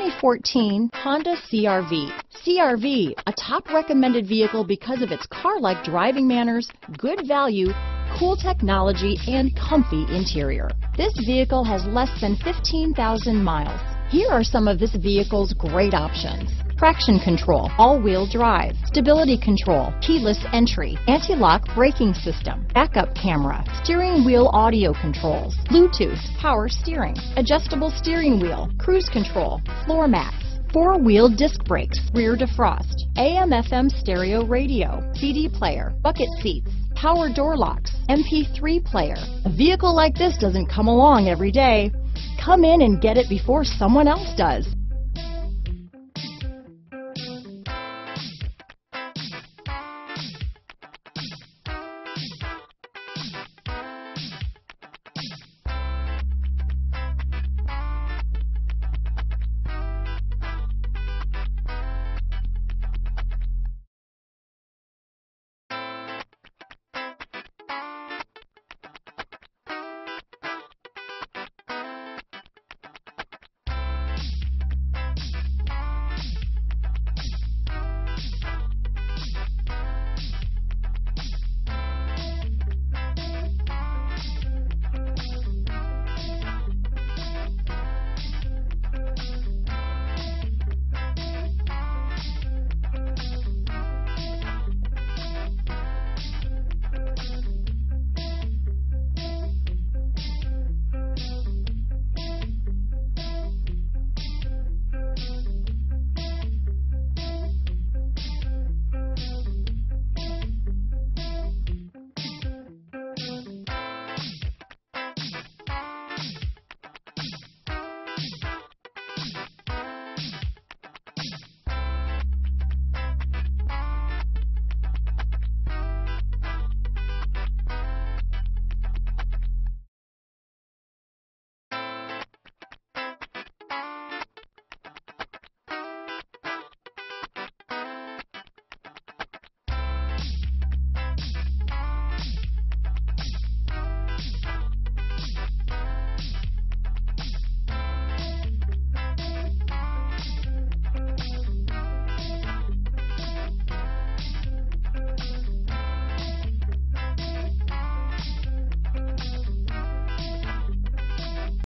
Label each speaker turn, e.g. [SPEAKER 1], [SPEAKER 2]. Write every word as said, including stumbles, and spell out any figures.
[SPEAKER 1] twenty fourteen Honda C R V. C R V, a top recommended vehicle because of its car-like driving manners, good value, cool technology, and comfy interior. This vehicle has less than fifteen thousand miles. Here are some of this vehicle's great options: traction control, all-wheel drive, stability control, keyless entry, anti-lock braking system, backup camera, steering wheel audio controls, Bluetooth, power steering, adjustable steering wheel, cruise control, floor mats, four-wheel disc brakes, rear defrost, A M F M stereo radio, C D player, bucket seats, power door locks, M P three player. A vehicle like this doesn't come along every day. Come in and get it before someone else does.